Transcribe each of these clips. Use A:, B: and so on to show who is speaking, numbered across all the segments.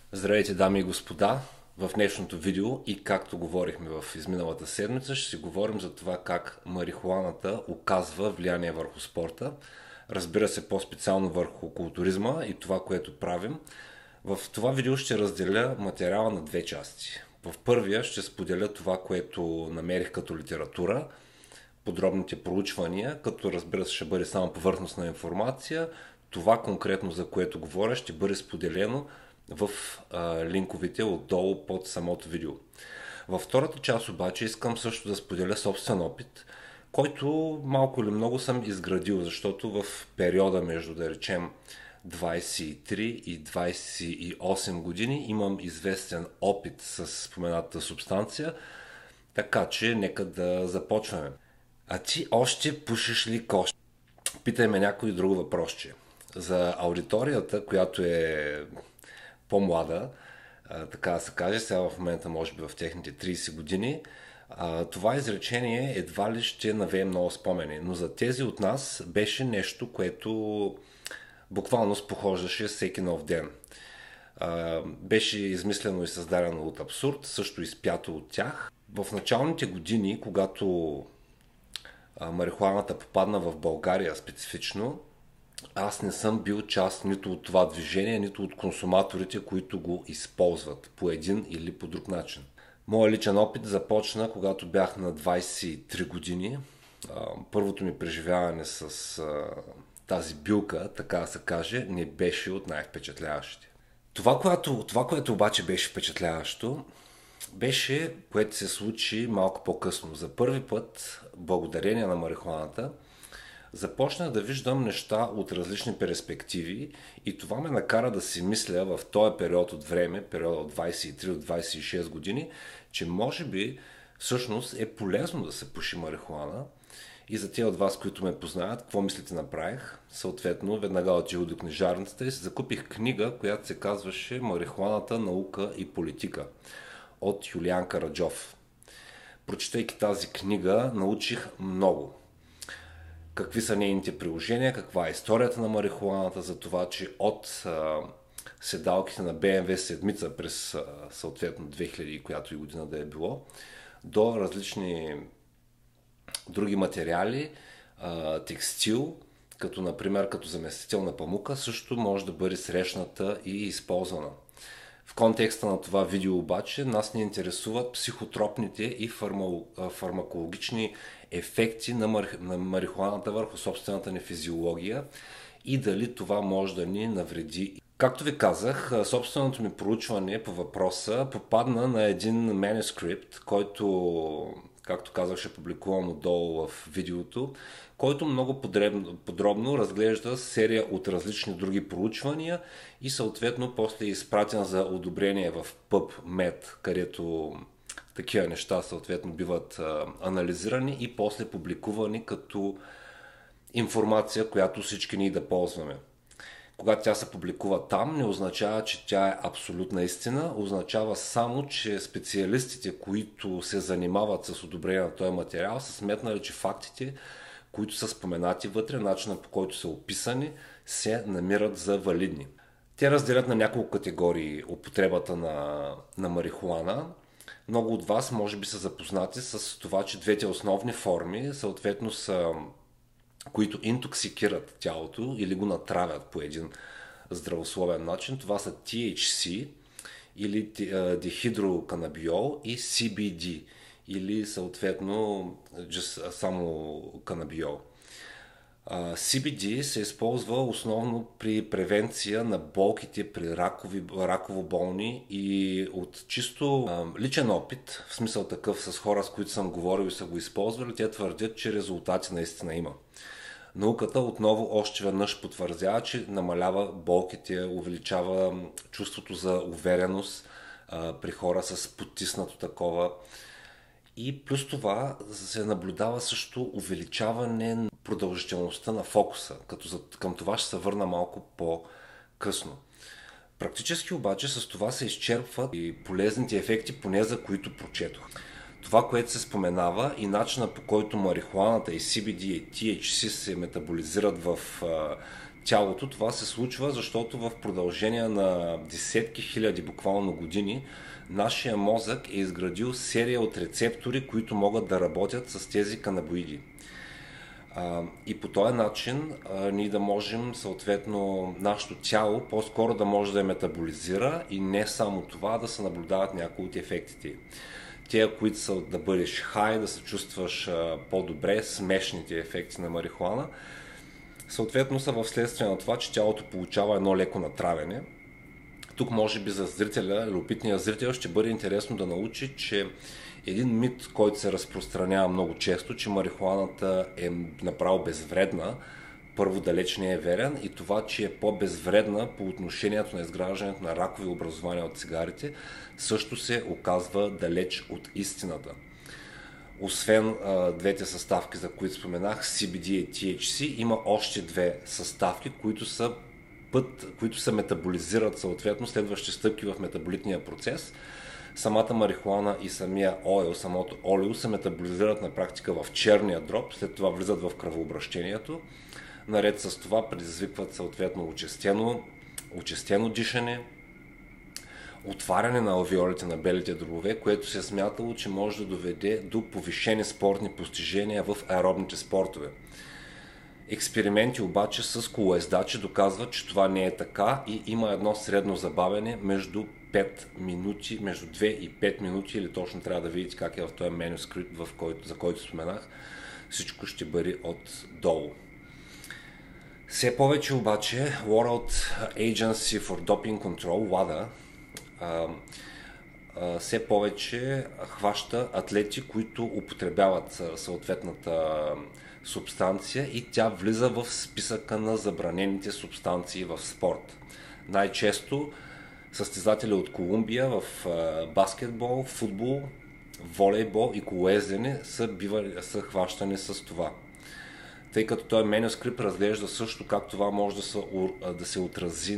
A: Здравейте, дами и господа! В днешното видео и както говорихме в изминалата седмица, ще си говорим за това как марихуаната оказва влияние върху спорта. Разбира се, по-специално върху културизма и това, което правим. В това видео ще разделя материала на две части. В първия ще споделя това, което намерих като литература, подробните проучвания, като разбира се ще бъде само повърхностна информация. Това конкретно, за което говоря, ще бъде споделено в линковете отдолу под самото видео. Във втората част обаче искам също да споделя собствен опит, който малко или много съм изградил, защото в периода между, да речем, 23 и 28 години имам известен опит с споменатата субстанция, така че нека да започваме. А ти още пушиш ли кош? Питай ме някой друго въпросче. За аудиторията, която е по-млада, така да се каже, сега в момента може би в техните 30 години, това изречение едва ли ще навее много спомени, но за тези от нас беше нещо, което буквално спохождаше всеки нов ден. Беше измислено и създадено от абсурд, също изпято от тях. В началните години, когато марихуаната попадна в България специфично, аз не съм бил част нито от това движение, нито от консуматорите, които го използват по един или по друг начин. Моят личен опит започна, когато бях на 23 години. Първото ми преживяване с тази билка, така да се каже, не беше от най-впечатляващите. Това, което обаче беше впечатляващо, беше, което се случи малко по-късно. За първи път, благодарение на марихуаната, започнах да виждам неща от различни перспективи и това ме накара да си мисля в този период от време, период от 23 до 26 години, че може би всъщност е полезно да се пуши марихуана. И за тези от вас, които ме познават, какво мислите направих? Съответно, веднага отидох до книжарницата и си закупих книга, която се казваше "Марихуаната, наука и политика" от Юлиан Караджов. Прочитайки тази книга, научих много. Какви са нейните приложения, каква е историята на марихуаната, за това, че от седалките на BMW седмица през съответно 2000, която и година да е било, до различни други материали, текстил, като например като заместител на памука, също може да бъде срещната и използвана. В контекста на това видео обаче нас ни интересуват психотропните и фармакологични ефекти на марихуаната върху собствената ни физиология и дали това може да ни навреди. Както ви казах, собственото ми проучване по въпроса попадна на един манускрипт, който, както казах, ще публикувам отдолу в видеото, който много подробно разглежда серия от различни други проучвания и съответно после е изпратен за одобрение в PubMed, където такива неща съответно биват анализирани и после публикувани като информация, която всички ние да ползваме. Когато тя се публикува там, не означава, че тя е абсолютна истина, означава само, че специалистите, които се занимават с одобрение на този материал, са сметнали, че фактите, които са споменати вътре, начина по който са описани, се намират за валидни. Те разделят на няколко категории употребата на марихуана. Много от вас може би са запознати с това, че двете основни форми съответно са, които интоксикират тялото или го натравят по един здравословен начин. Това са THC или дихидроканабиол и CBD или съответно само канабиол. CBD се използва основно при превенция на болките при раково болни и от чисто личен опит, в смисъл такъв с хора, с които съм говорил и са го използвали, те твърдят, че резултати наистина има. Науката отново още веднъж потвърдява, че намалява болките, увеличава чувството за увереност при хора с потиснато такова. И плюс това се наблюдава също увеличаване на продължителността на фокуса, като към това ще се върна малко по-късно. Практически обаче с това се изчерпват и полезните ефекти, поне за които прочетох. Това, което се споменава и начина по който марихуаната и CBD и THC се метаболизират в тялото. Това се случва, защото в продължение на десетки хиляди буквално години нашия мозък е изградил серия от рецептори, които могат да работят с тези канабоиди. И по този начин ние да можем, съответно, нашето тяло по-скоро да може да я метаболизира и не само това, да се наблюдават някои от ефектите. Тия, които са да бъдеш хай, да се чувстваш по-добре, смешните ефекти на марихуана, съответно са в следствие на това, че тялото получава едно леко натравяне. Тук може би за зрителя, любопитния зрител ще бъде интересно да научи, че един мит, който се разпространява много често, че марихуаната е направо безвредна, първо далеч не е верен, и това, че е по-безвредна по отношението на изграждането на ракови образования от цигарите, също се оказва далеч от истината. Освен двете съставки, за които споменах, CBD и THC, има още две съставки, които се метаболизират съответно следващи стъпки в метаболитния процес. Самата марихуана и самото олио се метаболизират на практика в черния дроб, след това влизат в кръвообращението. Наред с това предизвикват съответно учестено дишане, отваряне на алвеолите на белите дробове, което се е смятало, че може да доведе до повишени спортни постижения в аеробните спортове. Експерименти обаче с колоездачи доказват, че това не е така и има едно средно забавяне между 5 минути, между 2 и 5 минути, или точно трябва да видите как е в този манускрипт, за който споменах. Всичко ще бъде отдолу. Все повече обаче World Agency for Doping Control, WADA, все повече хваща атлети, които употребяват съответната субстанция, и тя влиза в списъка на забранените субстанции в спорт. Най-често състезатели от Колумбия в баскетбол, футбол, волейбол и колоездене са хващани с това. Тъй като този манускрипт разглежда също как това може да се отрази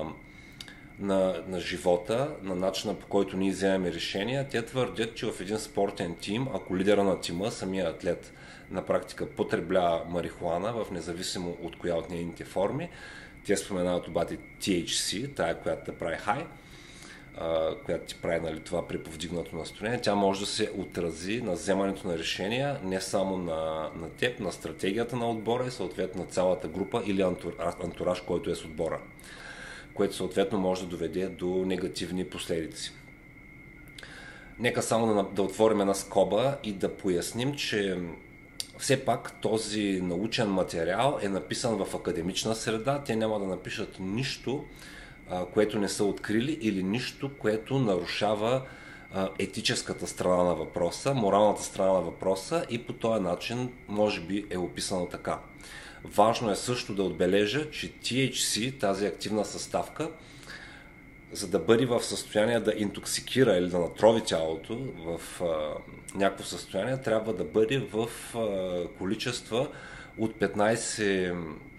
A: на живота, на начина, по който ние вземаме решения. Те твърдят, че в един спортен тим, ако лидера на тима, самия атлет, на практика потреблява марихуана, в независимо от коя от нейните форми, те споменават обаче THC, тая, която те прави хай, която ти прави това при повдигнато настроение, тя може да се отрази на вземането на решения не само на теб, на стратегията на отбора и съответно на цялата група или антураж, който е с отбора, което съответно може да доведе до негативни последици. Нека само да отворим една скоба и да поясним, че все пак този научен материал е написан в академична среда. Те няма да напишат нищо, което не са открили, или нищо, което нарушава етическата страна на въпроса, моралната страна на въпроса, и по този начин може би е описано така. Важно е също да отбележа, че THC, тази активна съставка, за да бъде в състояние да интоксикира или да натрови тялото в някакво състояние, трябва да бъде в количества от 15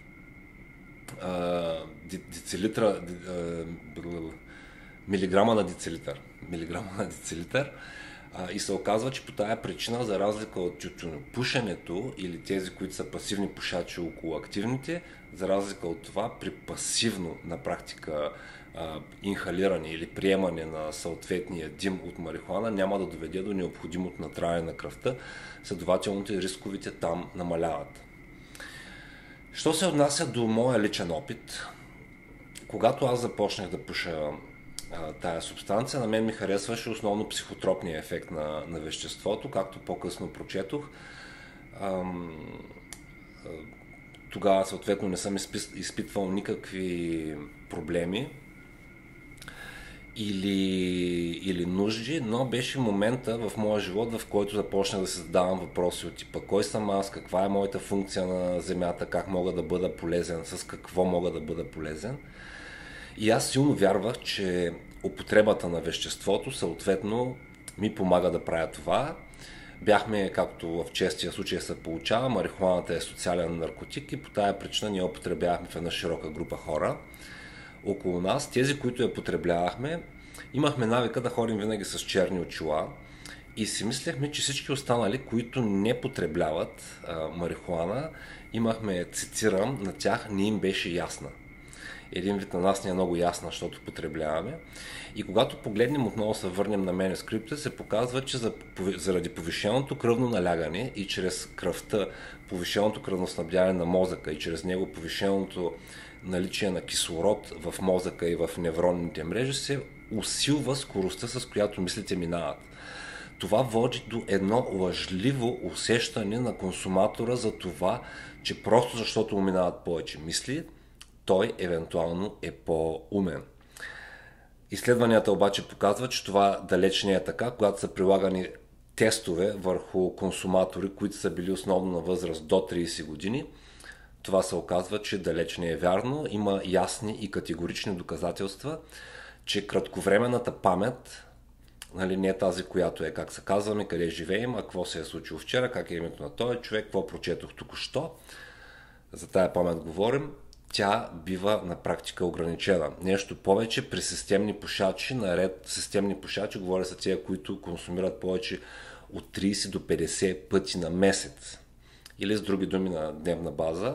A: милиграма на децилитър. И се оказва, че по тая причина, за разлика от тютюнопушенето или тези, които са пасивни пушачи около активните, за разлика от това, при пасивно на практика инхалиране или приемане на съответния дим от марихуана няма да доведе до необходимото натравяне на кръвта, следователно рисковите там намаляват. Що се отнася до моя личен опит, когато аз започнах да пуша тая субстанция, на мен ми харесваше основно психотропния ефект на веществото, както по-късно прочетох. Тогава съответно не съм изпитвал никакви проблеми или нужди, но беше момента в моя живот, в който започнах да се задавам въпроси от типа: кой съм аз, каква е моята функция на Земята, как мога да бъда полезен, с какво мога да бъда полезен. И аз силно вярвах, че употребата на веществото съответно ми помага да правя това. Бяхме, както в честия случай се получава, марихуаната е социален наркотик и по тая причина ние употребявахме в една широка група хора около нас. Тези, които я потребявахме, имахме навика да ходим винаги с черни очила и си мислехме, че всички останали, които не потребяват марихуана имахме, цитирам, на тях не им беше ясна. Един вид на нас не е много ясна, защото потребяваме. И когато погледнем, отново се върнем на манускрипта, се показва, че заради повишеното кръвно налягане и чрез кръвта, повишеното кръвноснабдяване на мозъка и чрез него повишеното наличие на кислород в мозъка и в невронните мрежи, се усилва скоростта, с която мислите минават. Това води до едно лъжливо усещане на консуматора за това, че просто защото му минават повече мисли, той евентуално е по-умен. Изследванията обаче показват, че това далеч не е така, когато са прилагани тестове върху консуматори, които са били основно на възраст до 30 години. Това се оказва, че далеч не е вярно. Има ясни и категорични доказателства, че кратковременната памет, нали, не е тази, която е как се казваме, къде живеем, а какво се е случило вчера, как е името на този човек, какво прочетох току-що. За тая памет говорим. Тя бива на практика ограничена. Нещо повече, при системни пушачи, наред системни пушачи, говоря за тия, които консумират повече от 30 до 50 пъти на месец. Или с други думи на дневна база,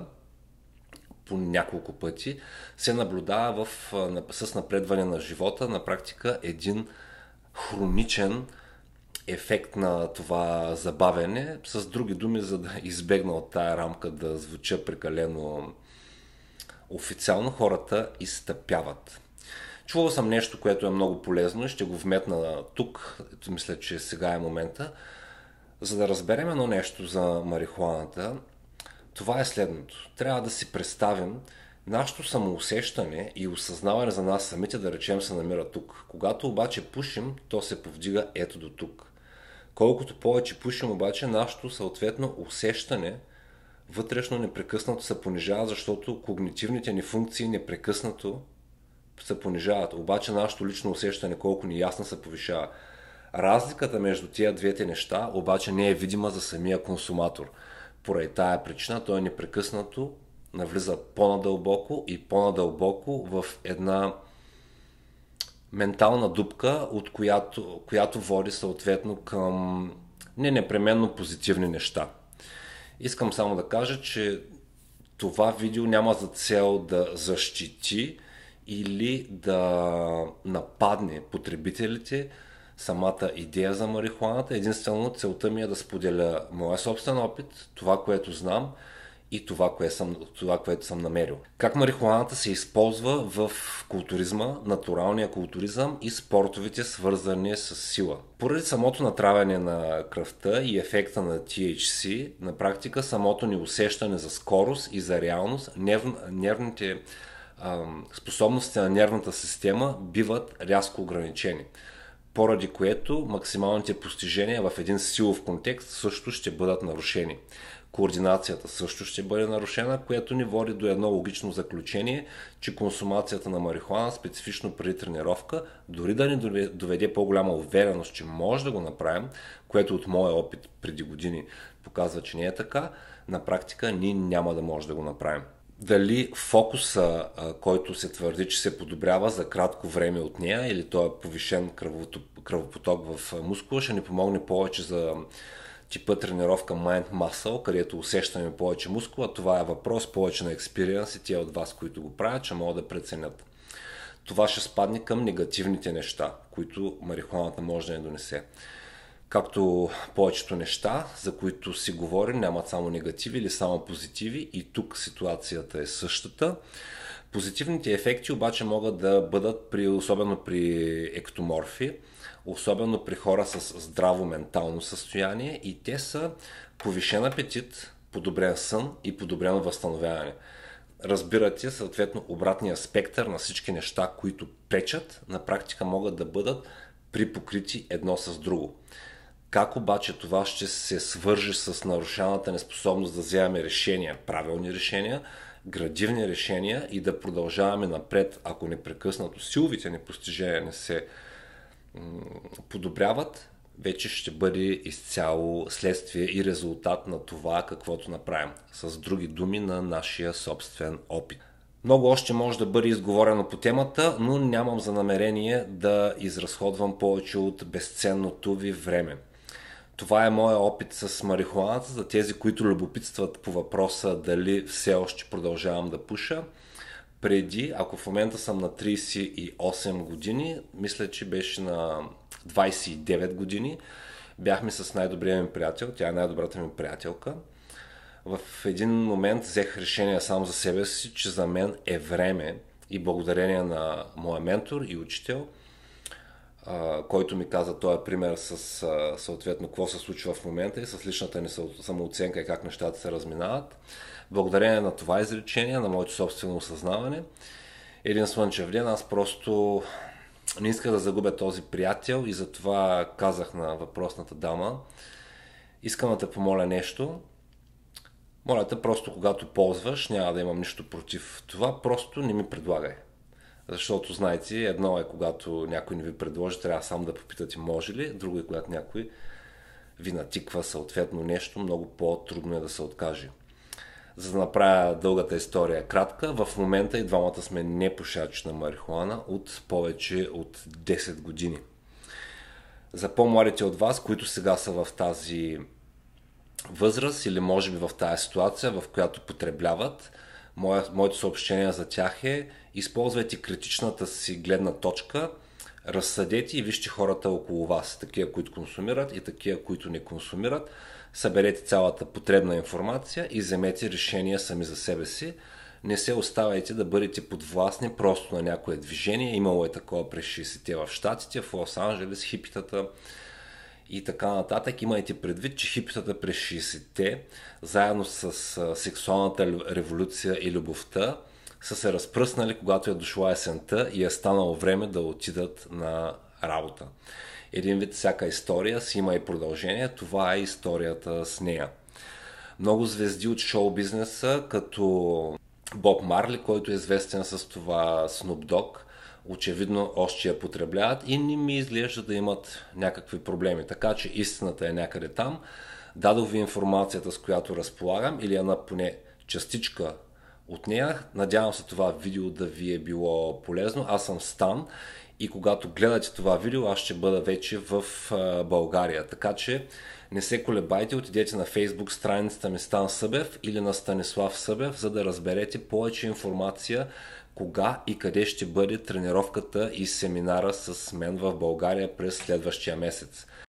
A: по няколко пъти, се наблюдава с напредване на живота на практика един хроничен ефект на това забавяне. С други думи, за да избегна от тая рамка да звуча прекалено официално, хората изтъпяват. Чувал съм нещо, което е много полезно и ще го вметна тук. Мисля, че сега е момента. За да разберем едно нещо за марихуаната, това е следното. Трябва да си представим нашето самоусещане и осъзнаване за нас самите, да речем, се намира тук. Когато обаче пушим, то се повдига ето до тук. Колкото повече пушим обаче, нашето съответно усещане вътрешно непрекъснато се понижава, защото когнитивните ни функции непрекъснато се понижават. Обаче нашето лично усещане, колко ни ясно, се повишава. Разликата между тия двете неща обаче не е видима за самия консуматор. Поради тая причина той непрекъснато навлиза по-надълбоко и по-надълбоко в една ментална дупка, от която води съответно към не непременно позитивни неща. Искам само да кажа, че това видео няма за цел да защити или да нападне потребителите, самата идея за марихуаната. Единствено целта ми е да споделя моя собствен опит, това, което знам и това, което съм намерил. Как марихуаната се използва в културизма, натуралния културизъм и спортовете, свързани с сила. Поради самото натравяне на кръвта и ефекта на THC, на практика самото ни усещане за скорост и за реалност, нервните способности на нервната система биват рязко ограничени, поради което максималните постижения в един силов контекст също ще бъдат нарушени. Координацията също ще бъде нарушена, което ни води до едно логично заключение, че консумацията на марихуана, специфично преди тренировка, дори да ни доведе по-голяма увереност, че може да го направим, което от моя опит преди години показва, че не е така, на практика ние няма да може да го направим. Дали фокуса, който се твърди, че се подобрява за кратко време от нея, или той е повишен кръвопоток в мускула, ще ни помогне повече за типа тренировка Mind Muscle, където усещаме повече мускула. Това е въпрос повече на експириенс и тия от вас, които го правят, че могат да преценят. Това ще спадне към негативните неща, които марихуаната може да ни донесе. Както повечето неща, за които си говорим, нямат само негативи или само позитиви, и тук ситуацията е същата. Позитивните ефекти обаче могат да бъдат особено при ектоморфи, особено при хора с здраво ментално състояние, и те са повишен апетит, подобрен сън и подобрено възстановяване. Разбирате, съответно обратния спектър на всички неща, които пречат, на практика могат да бъдат припокрити едно с друго. Как обаче това ще се свържи с нарушената неспособност да вземаме решения, правилни решения, градивни решения и да продължаваме напред, ако непрекъснато силовите ни постижения не се подобряват, вече ще бъде изцяло следствие и резултат на това, каквото направим. С други думи, на нашия собствен опит. Много още може да бъде изговорено по темата, но нямам за намерение да изразходвам повече от безценното ви време. Това е моя опит с марихуаната. За тези, които любопитстват по въпроса дали все още продължавам да пуша. Преди, ако в момента съм на 38 години, мисля, че беше на 29 години, бяхме с най-добрия ми приятел, тя е най-добрата ми приятелка. В един момент взех решение сам за себе си, че за мен е време и благодарение на моя ментор и учител, който ми каза този пример с съответно какво се случва в момента и с личната ни самооценка и как нещата се разминават. Благодарение на това изречение, на моето собствено осъзнаване, един слънчев ден аз просто не исках да загубя този приятел и затова казах на въпросната дама: искам да те помоля нещо. Моля те, просто когато ползваш, няма да имам нищо против това, просто не ми предлагай. Защото, знаете, едно е когато някой не ви предложи, трябва сам да попитате може ли, друго е когато някой ви натиква съответно нещо, много по-трудно е да се откаже. За да направя дългата история кратка, в момента и двамата сме непушачи на марихуана от повече от 10 години. За по-младите от вас, които сега са в тази възраст или може би в тази ситуация, в която потребляват, моето съобщение за тях е: използвайте критичната си гледна точка, разсъдете и вижте хората около вас, такива, които консумират и такива, които не консумират. Съберете цялата потребна информация и вземете решения сами за себе си. Не се оставайте да бъдете подвластни просто на някое движение. Имало е такова през 60-те в Щатите, в Лос-Анджелес, хипитата и така нататък. Имайте предвид, че хипитата през 60-те, заедно с сексуалната революция и любовта, са се разпръснали, когато е дошла есента и е станало време да отидат на работа. Един вид всяка история си има и продължение, това е историята с нея. Много звезди от шоу-бизнеса, като Боб Марли, който е известен с това, Snoop Dogg, очевидно още я потребяват и не ми изглежда да имат някакви проблеми. Така че истината е някъде там. Дадох ви информацията, с която разполагам, или една поне частичка от нея. Надявам се това видео да ви е било полезно. Аз съм Стан и когато гледате това видео, аз ще бъда вече в България. Така че не се колебайте, отидете на Facebook страницата ми Стан Събев или на Станислав Събев, за да разберете повече информация кога и къде ще бъде тренировката и семинара с мен в България през следващия месец.